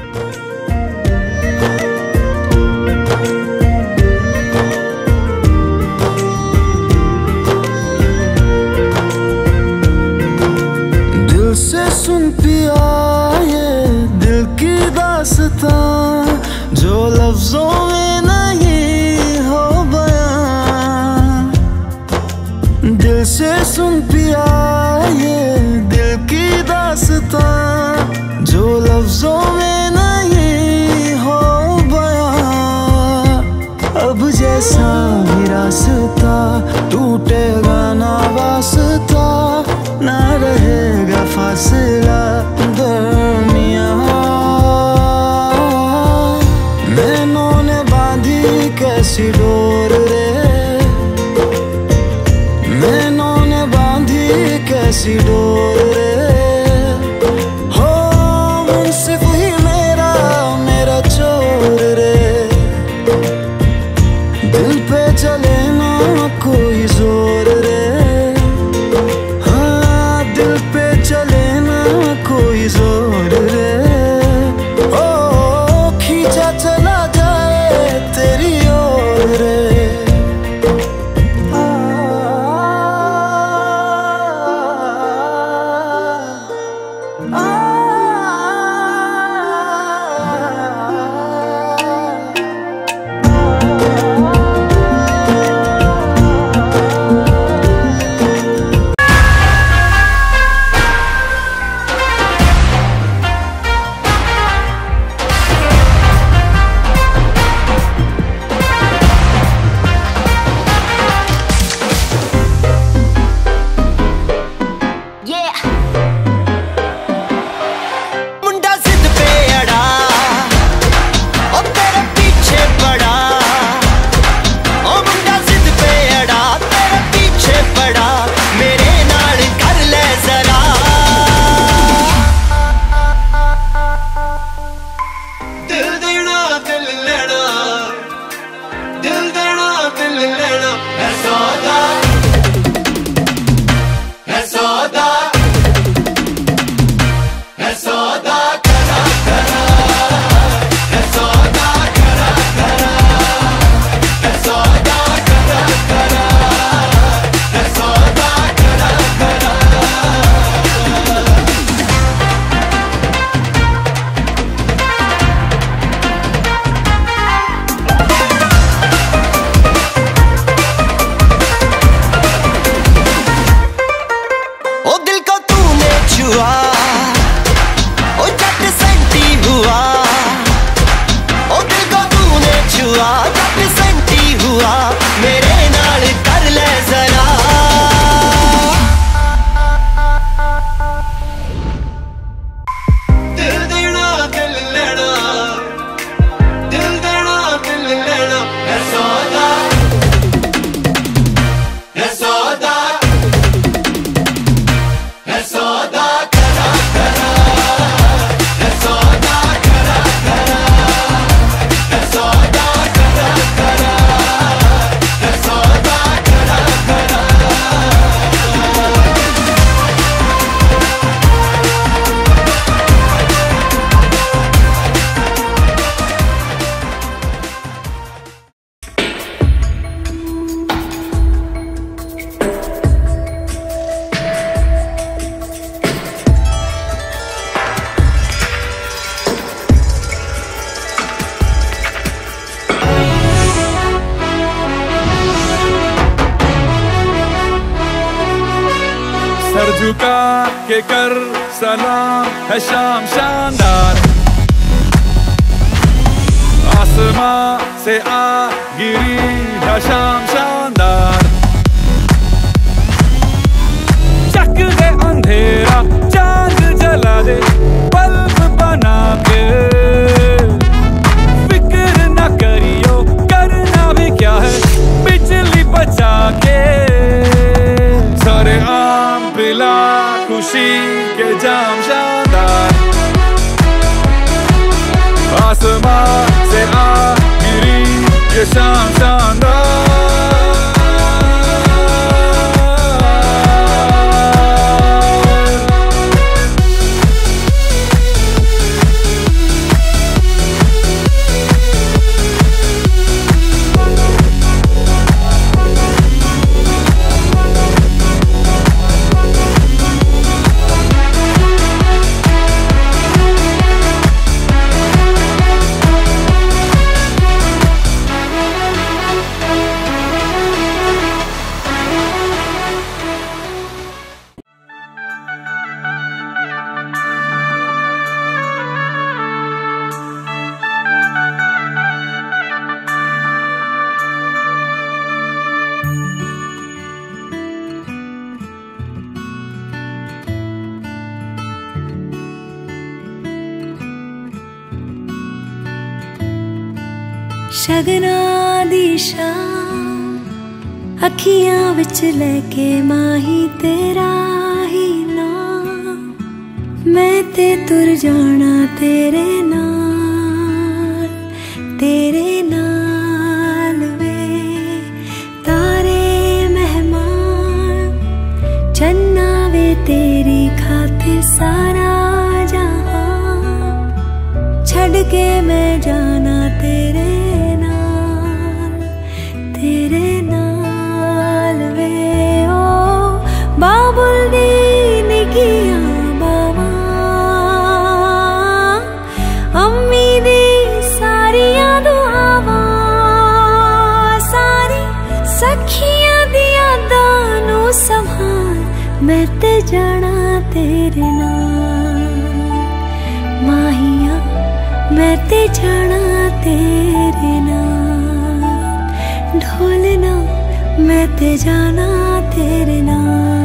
दिल से सुन पिया ये दिल की दास्तां, जो लफ्जों में नहीं हो बयां। दिल से सुन पिया ये दिल की दास्तां, जो लफ्जों में नहीं हो बयां। अब जैसा भी रास्ता टूटेगा ना वास्ता, ना रहेगा फासला दरमियां। नैनों ने बांधी कैसी डोर रे, नैनों ने बांधी कैसी डोर रे। हो मुंसिफ ही मेरा मेरा चोर रे, दिल पे चले ना कोई जोर रे। कोई जोर रे, ओ खींचा चला जाए तेरी ओर रे। सर झुका के कर सलाम है शाम शानदार, आसमां से आ गिरी है शाम शानदार। चक दे अंधेरा चांद जला दे बल्ब बना के, फिक्र न करियो करना भी क्या है बिजली बचा के। सारे आम पिला खुशी के जाम शानदार, आसमां से आ गिरी ये शाम शानदार। शगना दी शाम अखियां विच लेके माही तेरा ही नाम, मैं ते तुर जाना तेरे नाल वे। तारे मेहमान चन्ना वे तेरी खातिर सारा जहां, छड़ के मैं जाना तेरे नाल वे। ओ बाबुल दी निकियां बावा, अम्मी दी सारियां दुआवां, सारी सखियां दी यादां नू संभाल, मैं ते जाना तेरे नाल। माहिया मैं ते जाना तेरे नाल, ढोलना मैं ते जाना तेरे नाल।